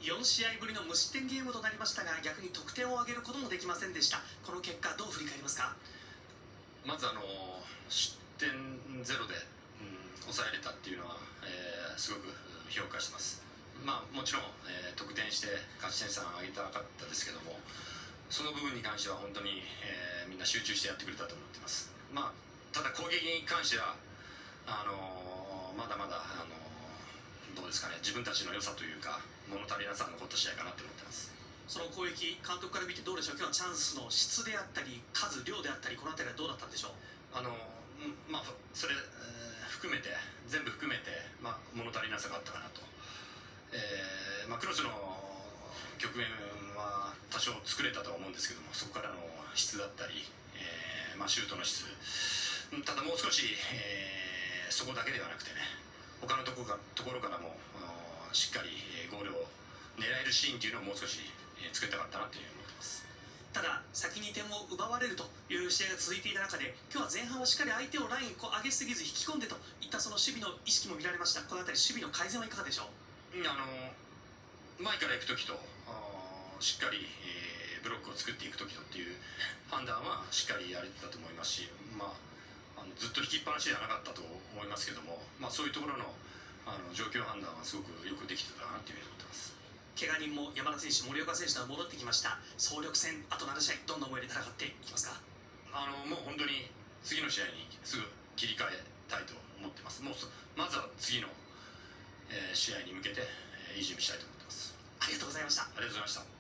4試合ぶりの無失点ゲームとなりましたが、逆に得点を挙げることもできませんでした。この結果どう振り返りますか？ まず失点ゼロで、抑えれたっていうのは、すごく評価します。もちろん、得点して勝ち点3上げたかったですけども、その部分に関しては本当に、みんな集中してやってくれたと思っています。ただ攻撃に関してはまだまだどうですかね、自分たちの良さというか物足りなさが残った試合かなと思ってます。 その攻撃、監督から見てどうでしょう？今日はチャンスの質であったり数、量であったり、この辺りはどうだったんでしょう？ それ、全部含めて、物足りなさがあったかなと。クロスの局面は多少作れたとは思うんですけども、そこからの質だったり、シュートの質、ただもう少し、そこだけではなくてね、他のところからもしっかりゴールを狙えるシーンというのをもう少し作りたかったなというふうに思ってます。 ただ先に点を奪われるという試合が続いていた中で、今日は前半はしっかり相手をライン上げすぎず引き込んでといったその守備の意識も見られました。この辺り守備の改善はいかがでしょう？ 前から行くときとしっかり、ブロックを作っていくときとっていう判断はしっかりやれてたと思いますし、ずっと引きっぱなしではなかったと思いますけども、そういうところの状況判断はすごくよくできてたなというふうに思ってます。 怪我人も山田選手、森岡選手が戻ってきました。総力戦あと7試合、どんな思いで戦っていきますか？ もう本当に次の試合にすぐ切り替えたいと思ってます。まずは次の、試合に向けて、いい準備したいと思ってます。 ありがとうございました。 ありがとうございました。